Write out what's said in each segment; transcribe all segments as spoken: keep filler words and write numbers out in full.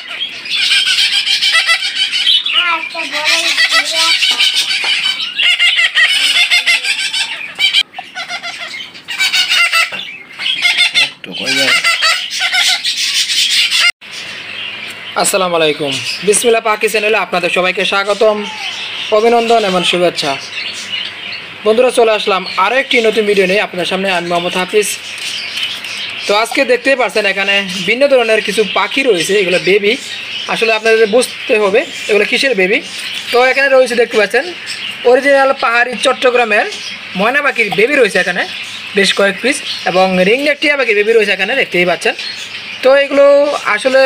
আসসালামু আলাইকুম। বিসমিল্লাহ পাখি চ্যানেলে আপনাদের সবাইকে স্বাগতম, অভিনন্দন এবং শুভেচ্ছা। বন্ধুরা, চলে আসলাম আরও একটি নতুন ভিডিও নিয়ে আপনাদের সামনে। আমি মোহাম্মদ হাফিজ। তো আজকে দেখতেই পাচ্ছেন এখানে ভিন্ন ধরনের কিছু পাখি রয়েছে, এগুলো বেবি। আসলে আপনাদের বুঝতে হবে এগুলো কিসের বেবি। তো এখানে রয়েছে, দেখতে পাচ্ছেন অরিজিনাল পাহাড়ি চট্টগ্রামের ময়না পাখির বেবি রয়েছে এখানে বেশ কয়েক পিস, এবং রিংনেক টিয়া পাখির বেবি রয়েছে এখানে, দেখতেই পাচ্ছেন। তো এগুলো আসলে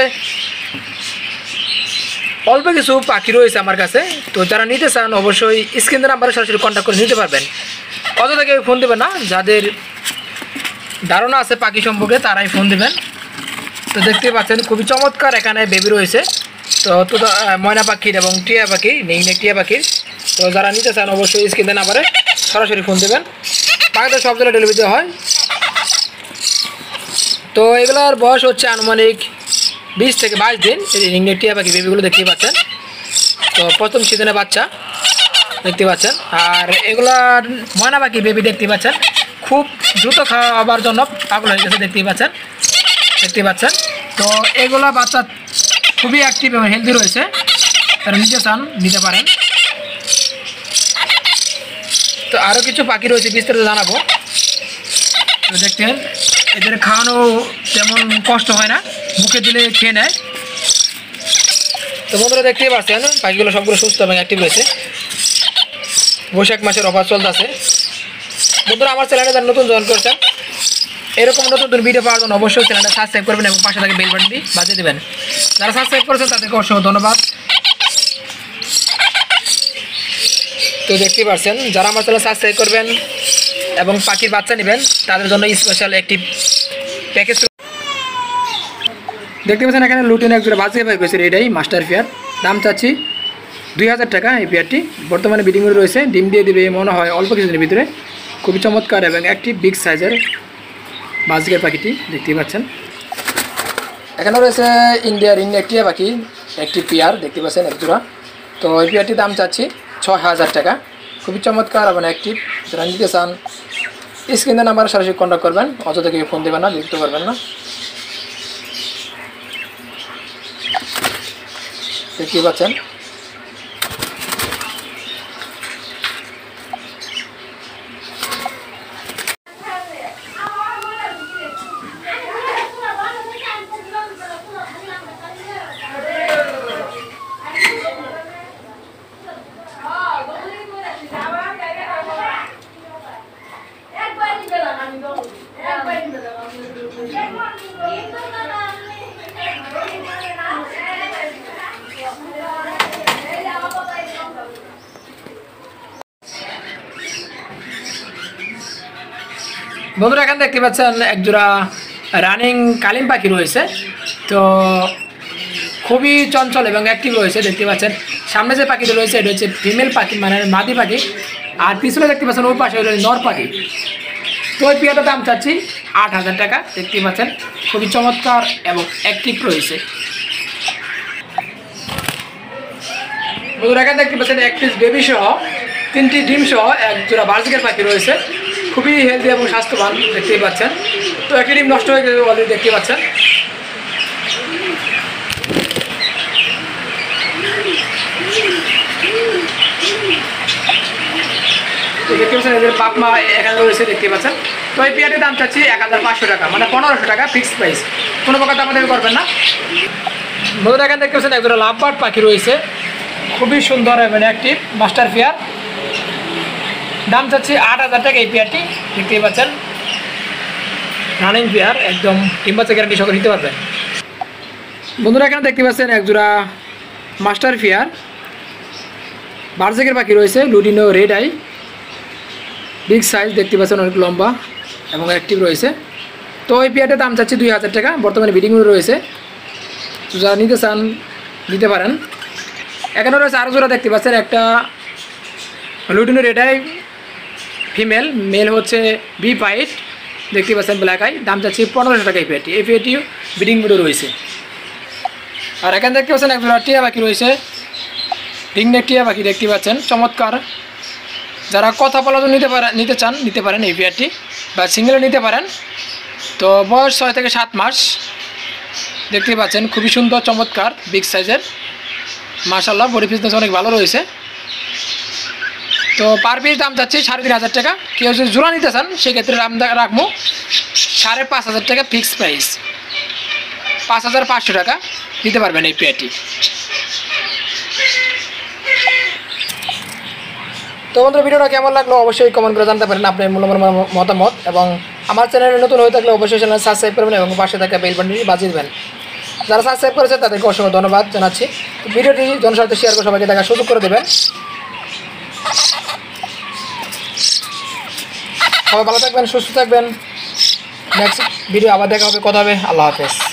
অল্প কিছু পাখি রয়েছে আমার কাছে। তো যারা নিতে চান অবশ্যই স্ক্রিনের নাম্বারে সরাসরি কন্ট্যাক্ট করে নিতে পারবেন। অযথা কেউ ফোন দেবেন না, যাদের ধারণা আছে পাখি সম্পর্কে তারাই ফোন দেবেন। তো দেখতে পাচ্ছেন খুবই চমৎকার এখানে বেবি রয়েছে। তো তো ময়না পাখির এবং টিয়া পাখি, নেই টিয়া পাখির। তো যারা নিতে চান অবশ্যই স্ক্রিনের নাম্বারে সরাসরি ফোন দেবেন। পাখিটা সব জায়গায় ডেলিভারি দেওয়া হয়। তো এগুলোর বয়স হচ্ছে আনুমানিক বিশ থেকে বাইশ দিন। এই রিংনেক টিয়া পাখি বেবিগুলো দেখতে পাচ্ছেন। তো প্রথম সিজনে বাচ্চা দেখতে পাচ্ছেন। আর এগুলার ময়না পাখি বেবি দেখতে পাচ্ছেন খুব দ্রুত খাওয়াবার জন্য পাগল হয়ে গেছে, দেখতেই পাচ্ছেন দেখতে পাচ্ছেন তো এগুলা বাচ্চা খুবই অ্যাক্টিভ এবং হেলদি রয়েছে। তারা নিতে চান নিতে পারেন। তো আরও কিছু পাখি রয়েছে, বিস্তারিত জানাবো। তো দেখতেন এদের খাওয়ানো তেমন কষ্ট হয় না, মুখে দিলে খেয়ে নেয়। তো বন্ধুরা দেখতেই পাচ্ছেন পাখিগুলো সবগুলো সুস্থ এবং অ্যাক্টিভ রয়েছে। বৈশাখ মাসের অফার চলতেছে। বন্ধুরা, আমার চ্যানেলে যারা নতুন জয়েন করছেন, এরকম নতুন নতুন ভিডিও পাওয়ার জন্য অবশ্যই চ্যানেলটা সাবস্ক্রাইব করবেন এবং পাশে থাকে বেল বাটনটি বাজিয়ে দেবেন। যারা সাবস্ক্রাইব করেছেন তাদেরকে অসংখ্য ধন্যবাদ। তো দেখতেই পাচ্ছেন যারা আমার চ্যানেল সাবস্ক্রাইব করবেন এবং পাখির বাচ্চা নেবেন তাদের জন্য স্পেশাল একটি প্যাকেজ দেখতে পাচ্ছেন। এখানে লুটিনে একজোড়া বাজিয়ে পাই পেয়েছে, এটাই মাস্টার পেয়ার। দাম চাচ্ছি দুই হাজার টাকা। এই পেয়ারটি বর্তমানে বিডিং করে রয়েছে, ডিম দিয়ে দেবে মনে হয় অল্প কিছুদিনের ভিতরে। খুবই চমৎকার এবং একটি বিগ সাইজের বাজিকের পাখিটি দেখতেই পাচ্ছেন। এখানে রয়েছে ইন্ডিয়া রিংনেক টিয়া পাখি একটি পেয়ার দেখতে পাচ্ছেন একজোড়া। তো এই পেয়ারটির দাম চাচ্ছি ছয় হাজার টাকা। খুবই চমৎকার এবং অ্যাক্টিভ। যারা নিতে চান স্ক্রিনের নাম্বারে সরাসরি কন্ট্যাক্ট করবেন, অযথা কেউ ফোন দেবেন না, লিখতে পারবেন না। দেখতেই পাচ্ছেন বন্ধুরা, এখানে দেখতে পাচ্ছেন একজোড়া রানিং কালিম পাখি রয়েছে। তো খুবই চঞ্চল এবং অ্যাক্টিভ রয়েছে, দেখতে পাচ্ছেন। সামনে যে পাখিটা রয়েছে এটা হচ্ছে ফিমেল পাখি, মানে মাদি পাখি। আর পিছনে দেখতে পাচ্ছেন ওই পাশে নর পাখি। তো ওই পেয়ারটার দাম চাচ্ছি আট হাজার টাকা। দেখতে পাচ্ছেন খুবই চমৎকার এবং অ্যাক্টিভ রয়েছে। বন্ধুরা, এখানে দেখতে পাচ্ছেন এক পিস বেবি সহ তিনটি ডিম সহ একজোড়া বার্জিকের পাখি রয়েছে। খুবই হেলদি এবং স্বাস্থ্যবান দেখতেই পাচ্ছেন। তো একটি ডিম নষ্ট হয়ে গেছে অলরেডি দেখতে পাচ্ছেন। তো দেখতে পাচ্ছেন এদের বাপ মা এখানে রয়েছে, দেখতে পাচ্ছেন। তো এই পেয়ারটির দাম চাচ্ছি এক হাজার পাঁচশো টাকা, মানে পনেরোশো টাকা ফিক্সড প্রাইস। কোনো প্রকার দাম আমাদের করবেন না। বন্ধুরা, এখানে দেখতে পাচ্ছেন একজোড়া লাভবার্ড পাখি রয়েছে, খুবই সুন্দর এবং অ্যাক্টিভ মাস্টার পেয়ার। দাম চাচ্ছি আট হাজার টাকা। এই পেয়ারটি দেখতেই পাচ্ছেন রানিং পেয়ার, একদম ডিম বাচ্চা গ্যারান্টি সহকারে নিতে পারবেন। বন্ধুরা, এখানে দেখতে পাচ্ছেন একজোড়া মাস্টার পেয়ার বার্জিকের পাখি রয়েছে, lutino red eye, big size দেখতে পাচ্ছেন, অনেক লম্বা এবং অ্যাক্টিভ রয়েছে। তো এই পেয়ারটার দাম চাচ্ছি দুই হাজার টাকা। বর্তমানে বিডিং রয়েছে, তো যারা নিতে চান নিতে পারেন। এখানে রয়েছে আরও জোড়া দেখতে পাচ্ছেন, একটা lutino red eye female, male হচ্ছে বি পাইট দেখতে পাচ্ছেন ব্ল্যাক আই। দাম চাচ্ছি পনেরোশো টাকা। এই পেয়ারটি এই পেয়ারটিও বিডিং মোডে রয়েছে। আর এখানে দেখতে পাচ্ছেন একজোড়া টিয়া পাখি রয়েছে, রিংনেক টিয়া পাখি দেখতে পাচ্ছেন, চমৎকার। যারা কথা বলার জন্য নিতে পারেন নিতে চান নিতে পারেন এই পেয়ারটি, বা সিঙ্গেলও নিতে পারেন। তো বয়স ছয় থেকে সাত মাস, দেখতে পাচ্ছেন খুবই সুন্দর চমৎকার বিগ সাইজের, মাশাআল্লাহ বডি ফিটনেস অনেক ভালো রয়েছে। তো পার পিস দাম যাচ্ছে সাড়ে তিন হাজার টাকা। কেউ যদি জোড়া নিতে চান সেক্ষেত্রে দাম রাখবো সাড়ে পাঁচ হাজার টাকা ফিক্সড প্রাইস, পাঁচ হাজার পাঁচশো টাকা দিতে পারবেন এই পেয়ারটি। তো বন্ধুরা ভিডিওটা কেমন লাগলো অবশ্যই কমেন্ট করে জানতে পারেন আপনার মূল্যবান মতামত, এবং আমার চ্যানেলে নতুন হয়ে থাকলে অবশ্যই চ্যানেল সাবস্ক্রাইব করবেন এবং পাশে থাকা বেল বাটনটি বাজিয়ে দেবেন। যারা সাবস্ক্রাইব করেছে তাদেরকে অসংখ্য ধন্যবাদ জানাচ্ছি। ভিডিওটি জনস্বার্থে শেয়ার করে সবাইকে দেখার সুযোগ করে দেবেন। সবাই ভালো থাকবেন, সুস্থ থাকবেন। নেক্সট ভিডিও আবার দেখা হবে, কথা হবে। আল্লাহ হাফেজ।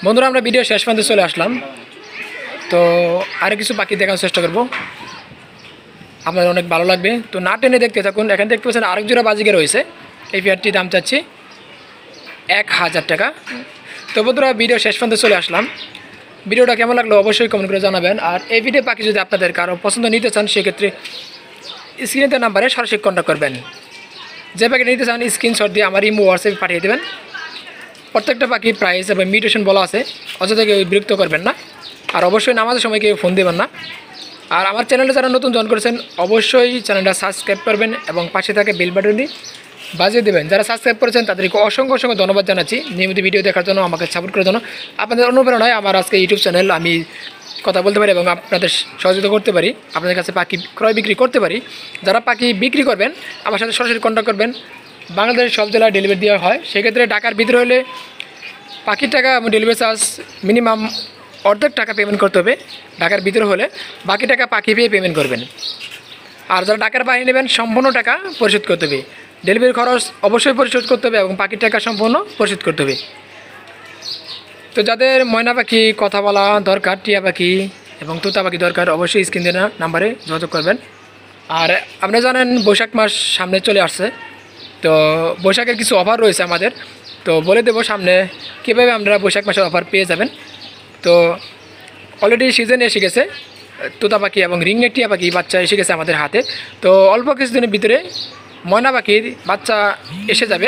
বন্ধুরা আমরা ভিডিও শেষ পর্যন্ত চলে আসলাম। তো আরও কিছু পাখি দেখার চেষ্টা করব, আপনার অনেক ভালো লাগবে। তো না টেনে দেখতে থাকুন। এখানে দেখতে পাচ্ছেন আরেক জোড়া বাজিকে রয়েছে। এই পেয়ারটির দাম চাচ্ছি এক হাজার টাকা। তো বন্ধুরা ভিডিও শেষ পর্যন্ত চলে আসলাম। ভিডিওটা কেমন লাগলো অবশ্যই কমেন্ট করে জানাবেন। আর এই ভিডিও পাখি যদি আপনাদের কারো পছন্দ নিতে চান সেক্ষেত্রে স্ক্রিনের নাম্বারে সরাসরি কন্ট্যাক্ট করবেন। যে পাখি নিতে চান স্ক্রিনশট দিয়ে আমার ইমো হোয়াটসঅ্যাপে পাঠিয়ে দেবেন। প্রত্যেকটা পাখির প্রাইস এবং মিউটেশন বলা আছে, অযথা কেউ বিরক্ত করবেন না। আর অবশ্যই নামাজের সময় কেউ ফোন দেবেন না। আর আমার চ্যানেলটা যারা নতুন জয়েন করেছেন অবশ্যই চ্যানেলটা সাবস্ক্রাইব করবেন এবং পাশে থাকে বেল বাটনটি বাজিয়ে দেবেন। যারা সাবস্ক্রাইব করেছেন তাদেরকে অসংখ্য অসংখ্য ধন্যবাদ জানাচ্ছি নিয়মিত ভিডিও দেখার জন্য, আমাকে সাপোর্ট করার জন্য। আপনাদের অনুপ্রেরণায় আমার আজকে ইউটিউব চ্যানেল, আমি কথা বলতে পারি এবং আপনাদের সহযোগিতা করতে পারি, আপনাদের কাছে পাখি ক্রয় বিক্রি করতে পারি। যারা পাখি বিক্রি করবেন আমার সাথে সরাসরি কন্ট্যাক্ট করবেন। বাংলাদেশের সব জেলায় ডেলিভারি দেওয়া হয়। সেক্ষেত্রে ঢাকার ভিতরে হলে পাখির টাকা এবং ডেলিভারি চার্জ মিনিমাম অর্ধেক টাকা পেমেন্ট করতে হবে। ঢাকার ভিতরে হলে বাকি টাকা পাখি পেয়ে পেমেন্ট করবেন। আর যারা ঢাকার বাইরে নেবেন সম্পূর্ণ টাকা পরিশোধ করতে হবে। ডেলিভারি খরচ অবশ্যই পরিশোধ করতে হবে এবং পাখির টাকা সম্পূর্ণ পরিশোধ করতে হবে। তো যাদের ময়না পাখি, কথা বলা দরকার, টিয়া পাখি এবং তোতা পাখি দরকার অবশ্যই স্ক্রিন দেওয়া নাম্বারে যোগাযোগ করবেন। আর আপনারা জানেন বৈশাখ মাস সামনে চলে আসছে। তো বৈশাখের কিছু অফার রয়েছে আমাদের, তো বলে দেবো সামনে কীভাবে আপনারা বৈশাখ মাসের অফার পেয়ে যাবেন। তো অলরেডি সিজন এসে গেছে, তোতা পাখি এবং রিংনেক টিয়া পাখি বাচ্চা এসে গেছে আমাদের হাতে। তো অল্প কিছুদিনের ভিতরে ময়না পাখির বাচ্চা এসে যাবে।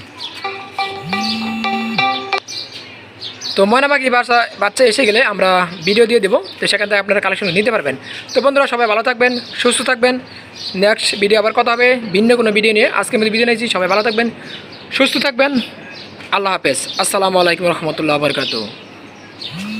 তো ময়না পাখি বাচ্চা বাচ্চা এসে গেলে আমরা ভিডিও দিয়ে দেবো, তো সেখান থেকে আপনারা কালেকশন নিতে পারবেন। তো বন্ধুরা সবাই ভালো থাকবেন, সুস্থ থাকবেন। নেক্সট ভিডিও আবার কথা হবে ভিন্ন কোনো ভিডিও নিয়ে। আজকের মধ্যে ভিডিও নিয়েছি, সবাই ভালো থাকবেন, সুস্থ থাকবেন। আল্লাহ হাফেজ। আসসালামু আলাইকুম রহমতুল্লাহ বরকাতুহু।